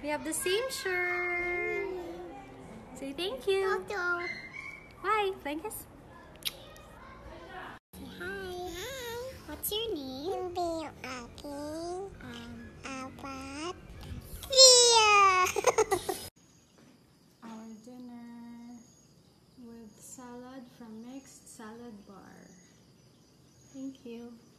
We have the same shirt. Say thank you. Bye. Thank you. Hi. Hi. What's your name? Bill. Okay. What? Our dinner with salad from Mixed Salad Bar. Thank you.